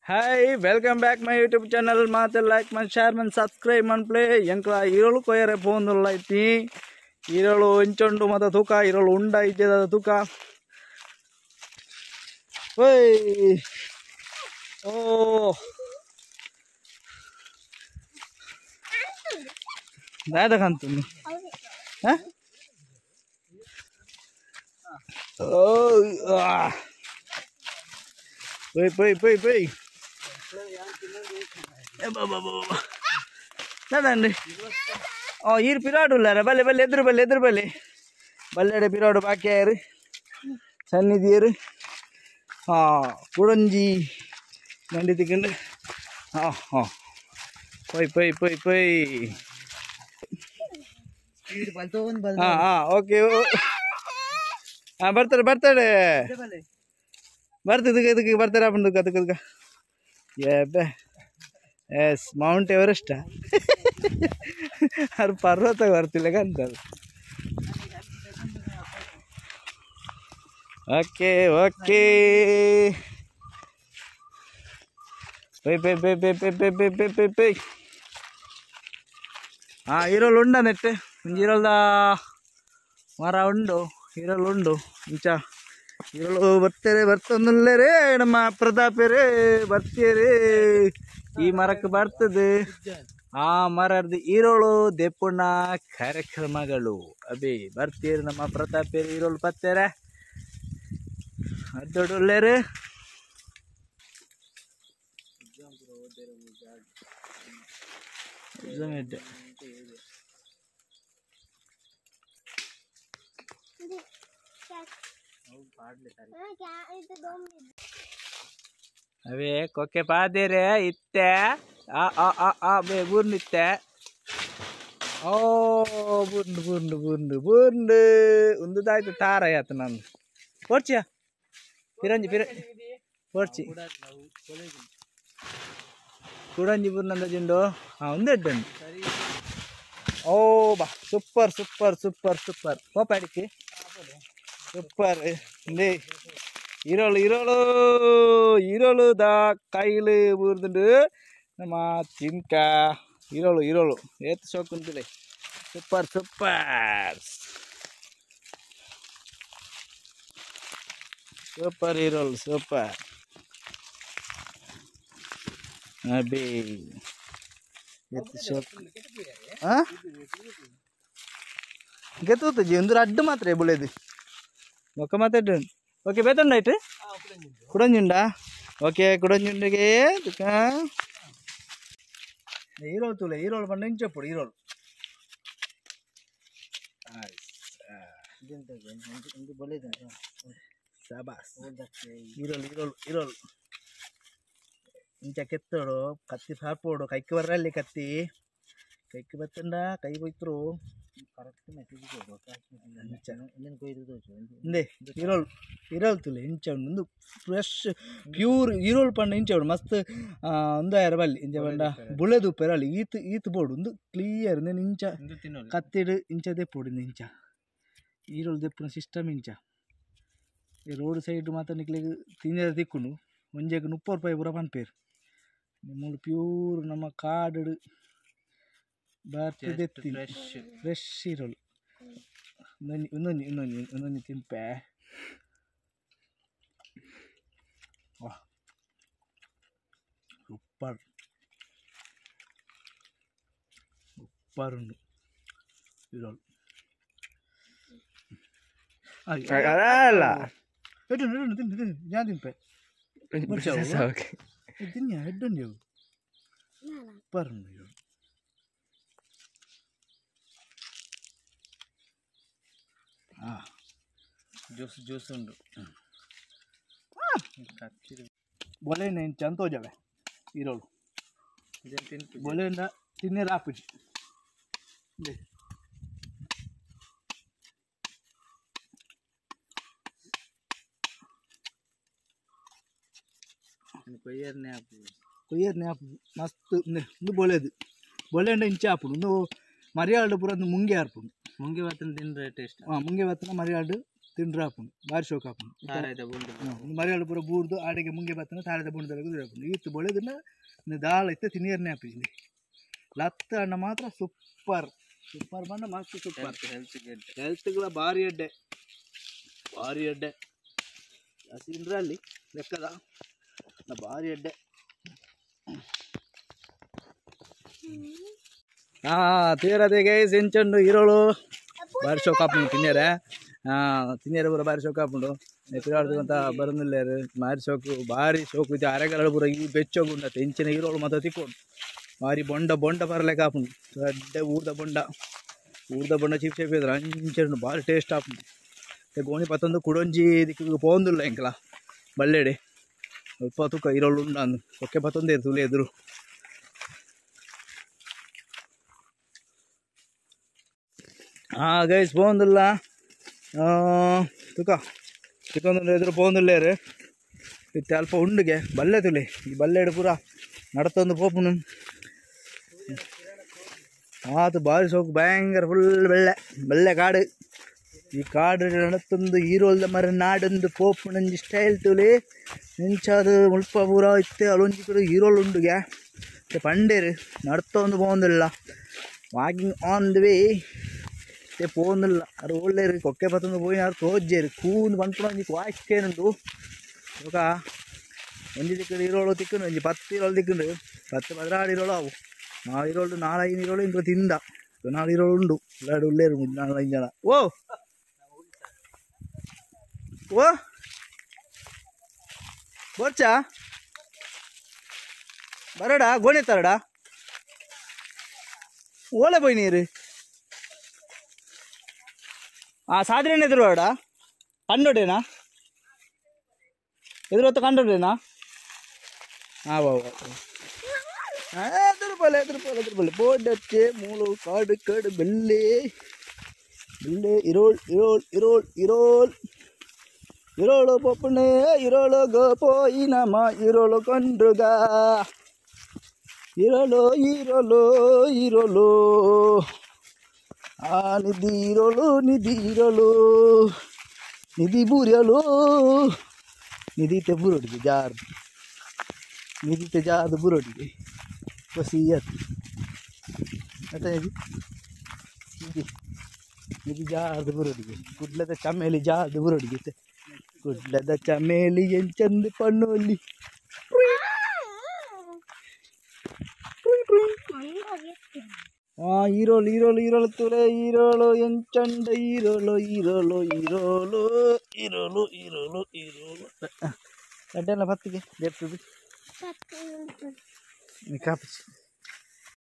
Hi, welcome back my YouTube channel. Mate like, man, share, man, subscribe, man, play. Yankla irolu koyare phone laiti. Irolu inchondu mata thuka. Irolu unda ijeda thuka. Hey, oh, nada kantu ni. Huh? Oh, ah. Wait. Nadanడి ఈరు పిరాడు ఉల్లారా బల్లె బల్లె ఎదురు బల్లెడ పిరాడు బాక్యారు సన్నిధియరు ಕುಡಂಜಿ ಮಂಡಿ ತಿಕ್ಕೊಂಡು ಪೊಯ್ okay ಬರ್ತಾರೆ ಇದಕ್ಕೆ ಬರ್ತಾರೆ ಅದಕ್ಕೆ ಏಬೆ S Mount Everest ಅವ್ರು ಪರ್ವತ ಬರ್ತಿಲ್ಲ ಕಂತಾರೆ okay pi ಈರೋಳು ಉಂಡ ನೆಟ್ಟೆ ಈರೋಳ್ದ ಮರ ಉಂಡು ಈರೋಳು ಉಂಡು ಇಂಚ ಈರೋಳು ಬರ್ತಂದುಲ್ಲರೇ ನಮ್ಮ ಪ್ರತಾಪರೇ ಬರ್ತೀರೇ ಈ ಮರಕ್ಕೆ ಬರ್ತದೆ ಆ ಮರದ ಈರೋಳು ದೆಪ್ಪುಣ್ಣ ಕಾರ್ಯಕ್ರಮಗಳು ಅಬಿ ಬರ್ತೀರಿ ನಮ್ಮ ಪ್ರತಾಪೇರು ಈರೋಳು ಬರ್ತೇರೆ ದೊಡ್ಡೊಳ್ಳೆರು ಅವೇ ಕೊಕ್ಕೆ ಪಾದೇರೆ ಇತ್ತೆ ಬೂರ್ನಿತ್ತೆ ಓ ಬೂರ್ಂಡು ಉಂದುದಾಯ್ತು ಟಾರ ಆಯ್ತು ನಂದು ಪೋರ್ಚಿಯ ಪಿರಂಜಿ ಪೋರ್ಚಿ ಕುಡಂಜಿ ಬೂರ್ನಂದ ಜಿಂಡು ಒಂದೆಡ್ಡಂಡು ಓ ಬಾ ಸೂಪರ್ ಕೋಪಾಡಿಕ್ಕಿ ಸೂಪರ್ ಇಂದೇ ಈರೋಳು ದಾ ಕೈಲು ಬೂರ್ದುಂಡು ನಮ್ಮ ತಿನ್ಕ ಈರೋಳು ಏತ್ ಸೋಕುಂತಿಲೆ ಸೂಪರ್ ಈರೋಳು ಸೂಪರ್ ಅಬೇ ಏತ್ ಸೋಕ್ ಗೆತ್ತುತ್ತಜಿ ಒಂದು ಅಡ್ಡು ಮಾತ್ರ ಬುಳೆದು మొక్క మాట్లాడు ఓకే బేతండి అయితే కుడంజుండా ఓకే కుడంజుండగే ఈరోలు పండు ఇంచెప్పుడు ఈరోలు ఈరోలు ఇంಚ ಕೆತ್ತೋಡು ಕತ್ತಿ ಹಾಪೋಡು ಕೈಕ್ಕೆ ಬರ್ರಲ್ಲಿ ಕೈಕ್ಕೆ ಬತ್ತಂಡ ಕೈ ಹೋಯ್ತರು ಕರೆಕ್ಟ್ ಮೆಸೇಜ್ ఈరోలు తులే ఇంచండు ముందు ఫ్రెష్ ప్యూర్ ఈరోలు పండు ఇంచండు మస్తు ಒಂದು ಬಲ್ಲಿ ಇಂಚ ಬಂಡ ಬುಳೆದು ಪೆರಳಿ ಈತ್ ಬೋಡು ಒಂದು ಕ್ಲಿಯರ್ నేను ఇంచ కత్తిడు ఇంచ దెప్పుడు ఇంచ ఈరోలు దెప్పున సిస్టమ్ ఇంచ ఈ రోడ్ సైడ్ మాత్రం నీకు తినేది తిక్కుండు ಮುಂಜಾಗ 30 ರೂಪಾಯಿ ಪೂರ ಪನ್ಪೇರು ಮೂರು ಪ್ಯೂರ್ ನಮ್ಮ ಕಾಡು ಬರ್ತದೆ ಫ್ರೆಶ್ ಈರೋಳು ಇನ್ನೊಂದು ತಿಂಪೆ ಸೂಪರ್ ಉಂಡು ಈರೋಳು ಅಲ್ಲ ತಿನ್ನು ഞാൻ ತಿಂಪೆ ತಿನ್ನಿ ಹೆಡ್ಡು ನೀವು ಸೂಪರ್ ಉಂಡು ಈರೋಳು ಜ್ಯೂಸ್ ಉಂಡು ಬೋಲೆ నేను ಚಂತೋ ಜಾವೆ ಈರೋಳು ಬೋಲೆಯಿಂದ ತಿನ್ನೇ ರಾಪಿಜಿ ಕೊಯ್ಯರ್ನೇ ಆಪು ಮಸ್ತ್ ಒಂದು ಬೋಲೆಂಡ ಇಂಚೆ ಆಪುಡು ಒಂದು ಮರಿಯಾಡು ಪೂರ ಒಂದು ಮುಂಗೆ ಆರ್ಪುಡು ಮುಂಗೆ ಬತ್ತನ ತಿಂದ್ರೆ ಟೇಸ್ಟ್ ಮುಂಗೆ ಬತ್ತನ ಮರಿಯಾಡು ತಿಂಡ್ರಾಪುಂಡು ಬಾರಿ ಶೋಕ ಆಪುಂಡು ಮರಿಯಾಳು ಪೂರ ಬೂರ್ದು ಆಡೆಗೆ ಮುಂಗೆ ಬತ್ತನ ತಾರದ ಬುಂಡದಾಗ ಕುದುರಾಪುಂಡು ಈತು ಬೊಳೆದನ್ನ ದಾಳ ಇತ್ತೆ ತಿನ್ನೀರ್ನೇ ಹಾಪಿಂದು ಲತ್ತ ಅಣ್ಣ ಮಾತ್ರ ಸೂಪರ್ ಸೂಪರ್ ಬಂಡ ಮಸ್ತ್ ಸೂಪರ್ ಹೆಲ್ತ್ಗಳ ಭಾರಿ ಅಡ್ಡೆ ಹಸಿಂದ್ರಲ್ಲಿ ಲೆಕ್ಕದ ಭಾರಿ ಅಡ್ಡೆ ತೀರದೆಗೆ ಸೆಂಚಂಡು ಈರೋಳು ಭಾರಿ ಶೋಕ ಆಪುಂಡು ತಿನ್ನೇರೆ ಪೂರ ಭಾರಿ ಶೋಕ ಆಪುಂಡು ಎತ್ತಿರಾಡ್ತಕ್ಕಂತ ಬರಂದಿಲ್ಲೇರು ಭಾರಿ ಶೋಕು ಇದು ಅರೆಗಳು ಪೂರ ಈ ಬೆಚ್ಚೋಗುಂಡ ತೆಂಚಿನ ಈರೋಳು ಮಾತ್ರ ತಿಕ್ಕೊಂಡು ಭಾರಿ ಬೊಂಡ ಬರಲೆಕ್ಕ ಆಪುಂಡು ದೊಡ್ಡ ಊರ್ದ ಬೊಂಡ ಚಿಪ್ ಇದ್ರೆ ಅಂಚಂಡು ಭಾರಿ ಟೇಸ್ಟ್ ಆಪುಂಡು ಗೋಣಿ ಪತ್ತೊಂದು ಕುಡೊಂಜಿ ದಿಕ್ಕಿಗೆ ಪೋಂದಿಲ್ಲ ಎಂಕಲ ಬಲ್ಲೆಡೆ ಸ್ವಲ್ಪ ತೂಕ ಈರೋಳು ಉಂಡ ಅಂದು ಒಕ್ಕೆ ಪತ್ತೊಂದೇ ತುಳಿ ಎದುರು ಗೈಸ್ ಪೋಂದಿಲ್ಲ ತೂಕ ಚಿಕ್ಕಂದು ಎದುರು ಪೋಂದಿಲ್ಲೇರು ಇತ್ತು ಅಲ್ಪ ಉಂಡಿಗೆ ಬಲ್ಲೆ ತುಳಿ ಈ ಬಲ್ಲೆಡು ಪೂರ ನಡತೊಂದು ಪೋಪುನು ಆತು ಭಾರಿ ಸೋಕು ಭಯಂಕರ ಫುಲ್ ಬೆಳ್ಳೆ ಕಾಡು ಈ ಕಾಡು ನಡತೊಂದು ಈರೋಲ್ದ ಮರ ನಾಡೊಂದು ಪೋಪುನಂಜಿ ಸ್ಟೈಲ್ ತುಳಿ ನೆಂಚಾದು ಮುಲ್ಪ ಪೂರ ಇತ್ತೆ ಅಲ್ಲೊಂಜಿ ಕೂಡ ಈರೋಲ್ ಉಂಡುಗೆ ಪಂಡೇರು ನಡ್ತೊಂದು ಪೋಂದಿಲ್ಲ ವಾಕಿಂಗ್ ಆನ್ ದ ವೇ ಪೋಂದಿಲ್ಲ ಅದು ಒಳ್ಳೆಯರು ಕೊಕ್ಕೆ ಪತ್ತೊಂದು ಪೋಯಿ ಯಾರು ತೋಜ್ಜೇರು ಕೂಂದು ಪಂಪುಣಿ ವಾಯ್ಕೇನುಂಟು ಇವಾಗ ಒಂಜಿ ತಿಕ್ಕಂಡು ಈರೋಳು ತಿಕ್ಕಂಡು ಒಂಜಿ 10 ಈರೋಳು ತಿಕ್ಕಂಡು 10-16 ಈರೋಳು ಅವು 4 ಈರೋಳು 4-5 ಈರೋಳು ಇಂಕ ತಿಂದ 4 ಈರೋಳು ಉಂಡು ಎಲ್ಲಾಡು ಉಳ್ಳೇರು 4-5 ಜನ ಓ ಬೋರ್ಚಾ ಬರಡಾ ಗೋಣಿ ತರಡಾ ಓಲೆ ಪೋಯ್ ನೀರು ಸಾದ್ರೇನ ಎದುರುವಾಡ ಕಂಡೋಡೇನಾ ಎದುರು ಹೊತ್ತು ಕಂಡೋಡೇನಾ ಎದುರು ಬೋಡಚ್ಚೆ ಮೂಳು ಕಾಡು ಬೆಳ್ಳೆ ಇರೋಳು ಪಪ್ಪಣೆ ಇರೋಳು ಗೋಪೋಯಿ ನಮ ಇರೋಳು ಕೊಂಡ್ರುಗ ಇರೋಳು ನಿಧಿ ಇರೋಳು ನಿಧಿ ಬೂರ್ಯಳು ನಿಧಿತೆ ಬುರೋಡಿಗೆ ಜಾರ್ದು ಬುರೋಡಿಗೆ ವಸಿಯತ್ ನಿಧಿ ಜಾರ್ದು ಬುರೋಡಿಗೆ ಗುಡ್ಲದ ಚಮೇಲಿ ಜಾರ್ದು ಬುರೋಡಿಗೆ ಗುಡ್ಲದ ಚಮೇಲಿ ಎಂಚಂದು ಪಣ್ಣೋಲಿ ಈರೋಳು ತುಲೆ ಈರೋಳು ಎಂಚಂಡ ಈರೋಳು ಗಡ್ಡೆಲ್ಲ ಬತ್ತಿಗೆ ಕಾಪಿಸಿ